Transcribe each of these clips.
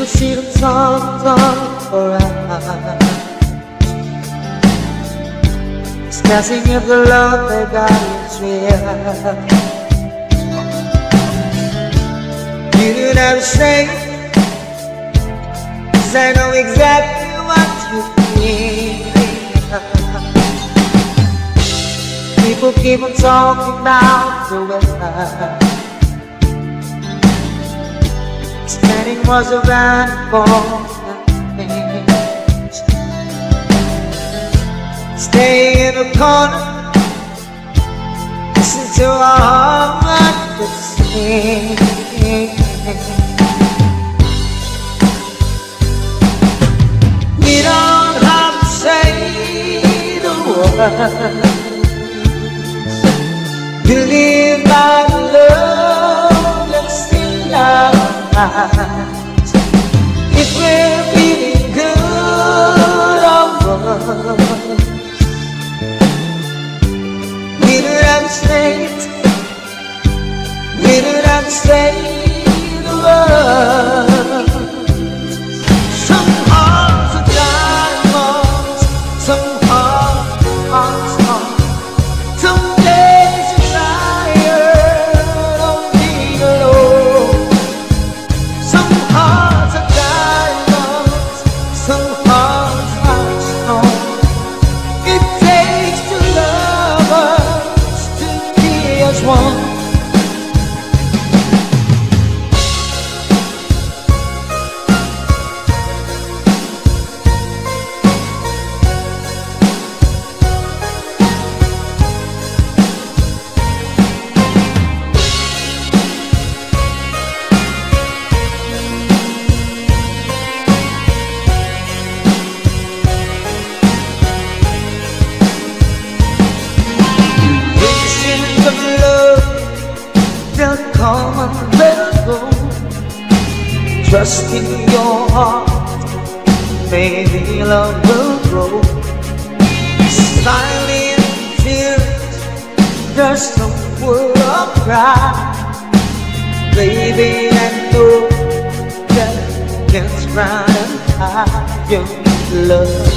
People see them talk around, discussing if the love they got is real. You don't have to say, 'cause I know exactly what you feel. People keep on talking about the weather. Standing was around for nothing. Stay in the corner, listen to our heart that sing. We don't have to say the words. Believe my love that's in our eyes. If we're feeling good or worse, we don't have to say it. We don't have to say the words. Some hearts are diamonds, some hearts are stars. Some days you're tired of being alone. Some hearts are diamonds, some hearts are stone. It takes two lovers to be as one. Come and let it go. Trust in your heart, maybe love will grow. Silent tears, there's no word of cry. Baby, I know that can't run and hide your love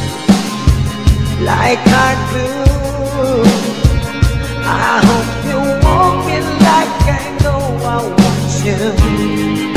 like I do. I hope you want me like I know I want you.